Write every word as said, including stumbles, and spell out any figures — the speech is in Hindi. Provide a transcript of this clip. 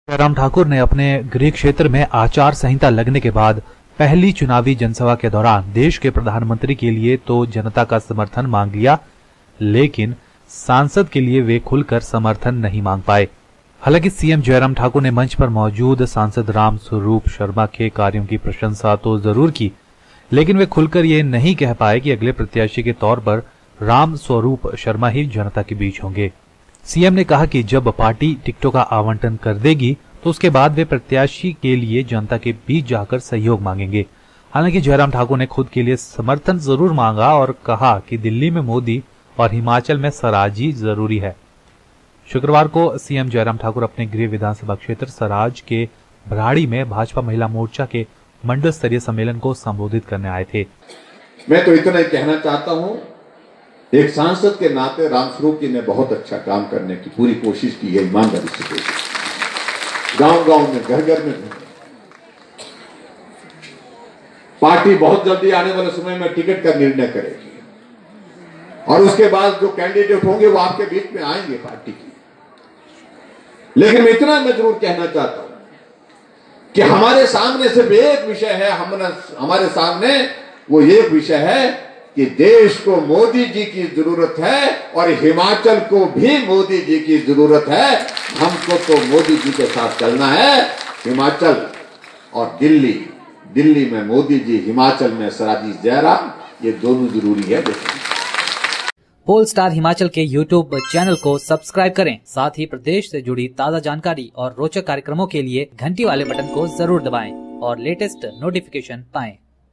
जयराम ठाकुर ने अपने गृह क्षेत्र में आचार संहिता लगने के बाद पहली चुनावी जनसभा के दौरान देश के प्रधानमंत्री के लिए तो जनता का समर्थन मांग लिया, लेकिन सांसद के लिए वे खुलकर समर्थन नहीं मांग पाए। हालांकि सीएम जयराम ठाकुर ने मंच पर मौजूद सांसद राम स्वरूप शर्मा के कार्यों की प्रशंसा तो जरूर की, लेकिन वे खुलकर ये नहीं कह पाए कि अगले प्रत्याशी के तौर पर राम स्वरूप शर्मा ही जनता के बीच होंगे। सीएम ने कहा कि जब पार्टी टिकटों का आवंटन कर देगी तो उसके बाद वे प्रत्याशी के लिए जनता के बीच जाकर सहयोग मांगेंगे। हालांकि जयराम ठाकुर ने खुद के लिए समर्थन जरूर मांगा और कहा कि दिल्ली में मोदी और हिमाचल में सराजी जरूरी है। शुक्रवार को सीएम जयराम ठाकुर अपने गृह विधानसभा क्षेत्र सराज के भराड़ी में भाजपा महिला मोर्चा के मंडल स्तरीय सम्मेलन को संबोधित करने आए थे। मैं तो इतना ही कहना चाहता हूं, एक सांसद के नाते रामस्वरूप जी ने बहुत अच्छा काम करने की पूरी कोशिश की है, ईमानदारी से। गांव गांव में, घर घर में पार्टी बहुत जल्दी आने वाले समय में टिकट का निर्णय करेगी और उसके बाद जो कैंडिडेट होंगे वो आपके बीच में आएंगे पार्टी की। लेकिन मैं इतना मैं जरूर कहना चाहता हूं कि हमारे सामने सिर्फ एक विषय है, हमारे सामने वो एक विषय है कि देश को मोदी जी की जरूरत है और हिमाचल को भी मोदी जी की जरूरत है। हमको तो मोदी जी के साथ चलना है। हिमाचल और दिल्ली, दिल्ली में मोदी जी, हिमाचल में सराजी जयराम, ये दोनों जरूरी है। पोल स्टार हिमाचल के यूट्यूब चैनल को सब्सक्राइब करें, साथ ही प्रदेश से जुड़ी ताज़ा जानकारी और रोचक कार्यक्रमों के लिए घंटी वाले बटन को जरूर दबाएं और लेटेस्ट नोटिफिकेशन पाएं।